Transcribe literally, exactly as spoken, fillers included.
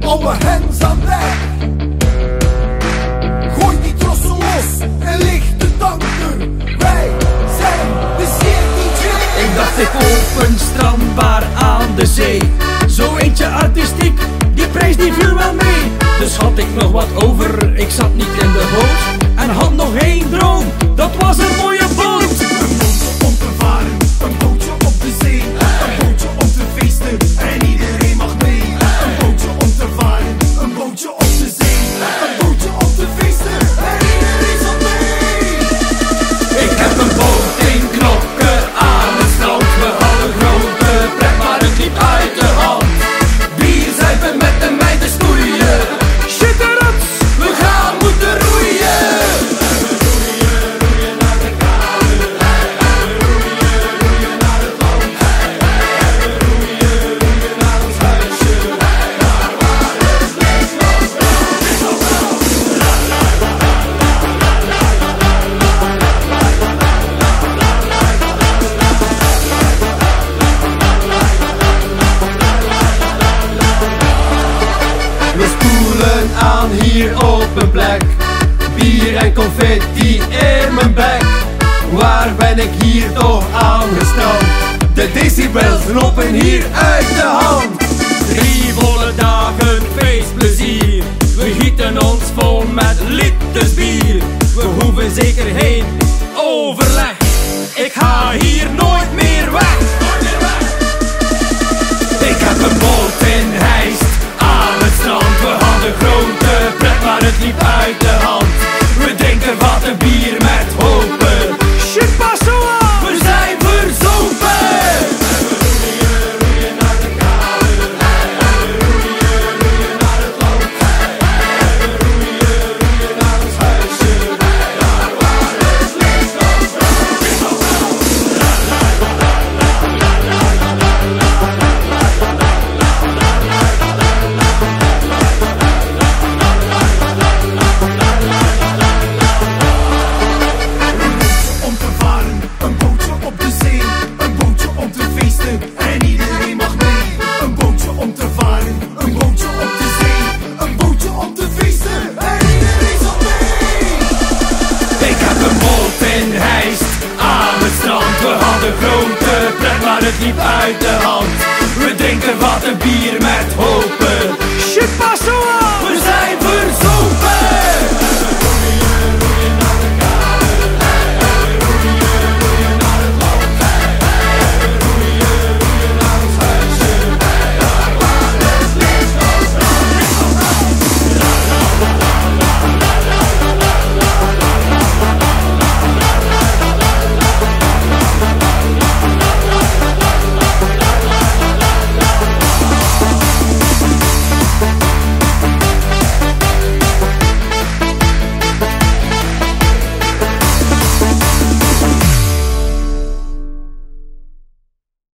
alle hens aan dek. Gooi die trossen los en licht de tanker. Wij zijn de zeer D J. Ik dacht ik op een strandbar aan de zee. Zo eentje artistiek, die prijs die viel wel mee. Dus had ik nog wat over, ik zat niet in de boot. En had nog één droom, dat was een mooie boot. Een bootje om te varen, een bootje op de zee. Een bootje om te feesten en iedereen mag mee. Een bootje om te varen, een bootje op de zee. Een bootje om te feesten en iedereen zal mee. Ik heb een boot in Knokken aan het strand. We hadden grote pret, maar het liep uit de hand. Bier zuipen met de meiden stoeien. Shit eruit, we gaan moeten roeien. Roeien, roeien naar de kade. Roeien, roeien naar het land. Roeien, roeien naar ons huisje. Daar waar het licht nog We spoelen aan hier op een plek. Bier en confetti in mijn bek. Waar ben ik hier toch aangestrand? De decibels lopen hier uit de hand. Drie volle dagen feestplezier. We gieten ons vol met liters bier. We hoeven zeker geen overleg. Ik ga hier nooit